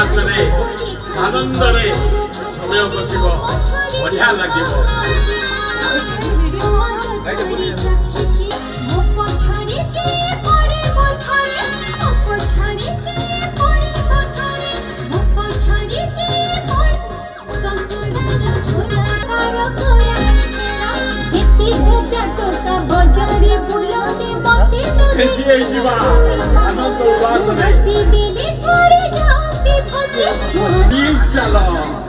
उल्लास आनंद समय कटिब बढ़िया लगे। आनंद उल्लास चलो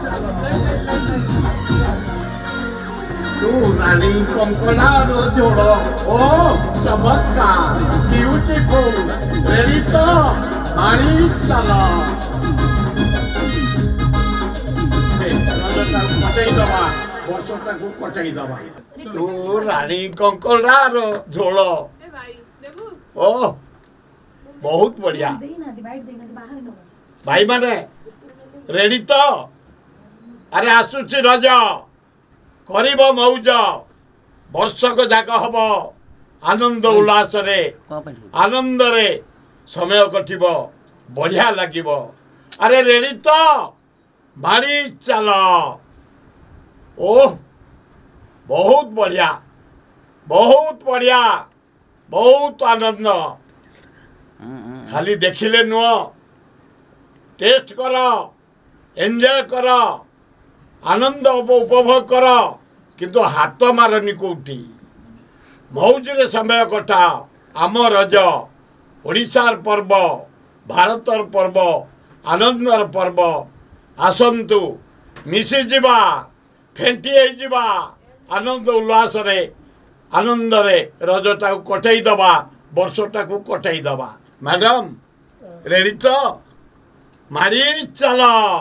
तू रानी कंकड़ा जोड़ ओ चमत्कार ब्यूटीफुल रेडी तो मारी चलो कटई दबा वर्षटा को कटई दबा तू रानी कंकड़ा जोड़ ओ बहुत बढ़िया भाई माने रेडी तो अरे आसुची रज करिब मौज वर्षक जाक हम आनंद उल्लास आनंद रे समय कटिब बढ़िया लगे। अरे रेडी तो मारी चल ओह बहुत बढ़िया बहुत आनंद खाली देखिले नुह टेस्ट कर एंजॉय कर आनंद उपभोग कर किंतु हाथ मारनी कौटी मौज रे समय कटा आम रज ओडिशार पर्व भारतर पर्व आनंदर पर्व आसंतु मिसी जिबा फेंटी जिबा आनंद उल्लास रे आनंद रे रजटा को कटई दबा वर्षटा को कटई दबा। मैडम रेडी तो मारी चल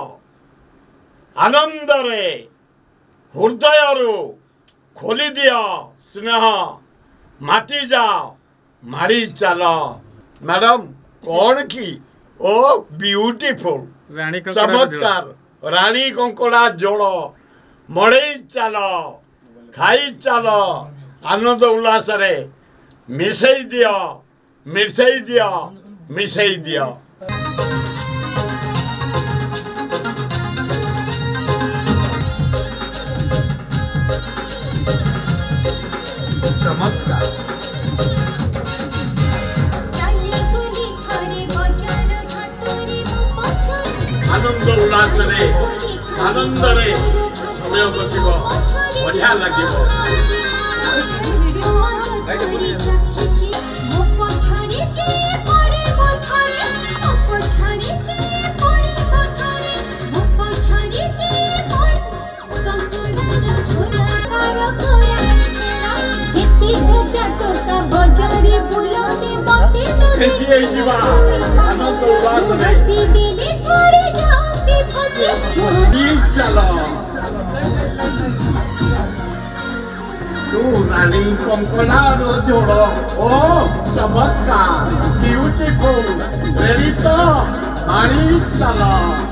आनंद रे हृदय खोली दिया स्नेह माटी जाओ मारी चल। मैडम कौन की ओ ब्यूटीफुल चमत्कार रानी कंकड़ा जोड़ मड़ई चल खाई चल आनंद उल्लास रे मिसई दियो मिसई दियो चमत्कार आनंद उल्लास आनंद समय कटिब बढ़िया लगे। आनंद उल्लास चलो तू रानी कंकड़ा जोड़ ओ चमत्कार ब्यूटीफुल रेडी तो मारी चलो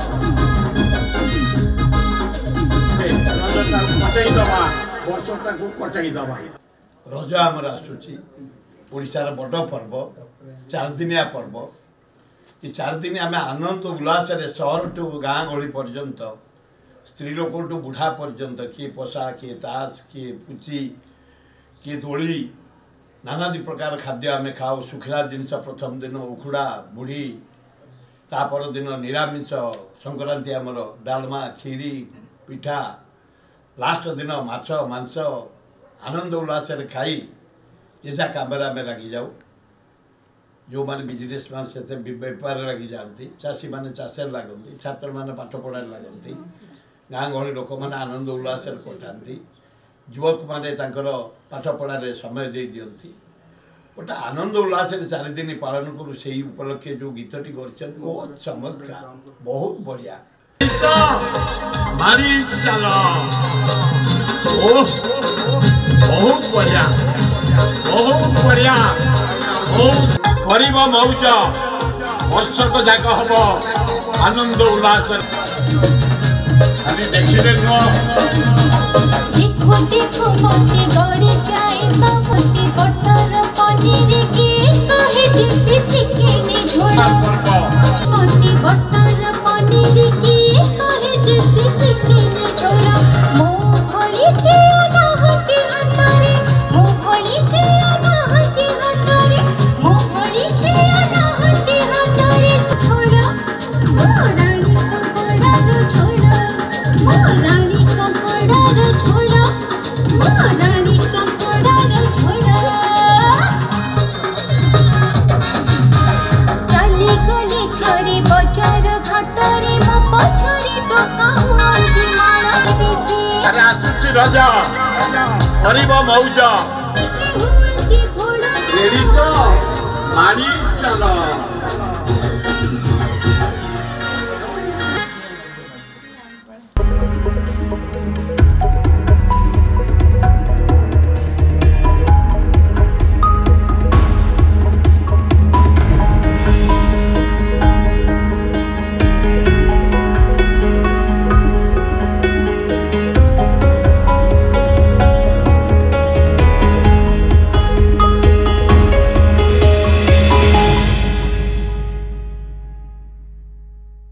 कटई दबा वर्षटा को कटई दबा। रज आमर आसूची ओडिशार बड़ पर्व 4 दिनिया पर्व ये 4 दिन आम आनंद उल्लास सहर टू गाँ गली पर्यंत स्त्री लोक टू बुढ़ा पर्यंत किए पशा किए ताश किए पुची किए दोली नानादी प्रकार खाद्य आम खाऊ सुखला जिनस प्रथम दिन उखुड़ा मुढ़ी तापर दिन निरामिष संक्रांति आमर डालमा खीरी पिठा लास्ट दिन माछ मांस आनंद उल्लास खाई जेजा काम आम लगी जाऊ जो मैंने बिजनेस मैन से बेपार लगी जाती चाषी मैंने चाषे लगती छात्र मैंने पाठ पढ़ाई लगती गाँ गहली लोक मैंने आनंद उल्लास कटाती युवक मैंने पाठ पढ़ार समय दे दिखती गोटे आनंद उल्लास 4 दिन पालन करूँ से उपलक्षे जो गीतटी कर बहुत चमत्कार बहुत बढ़िया मारी चलो बहुत बढ़िया करिब मौज वर्षक जाक हम आनंद उल्लास खाली देखिले देखो देखो मोटे गड़ी जाए सबटी बटर पनीर के कहे जैसे चिकन झोल मोटी बटर पनीर अरे आसुची रज हरिब मौज हुआ की फोड़ा रेडी तो मारी चलो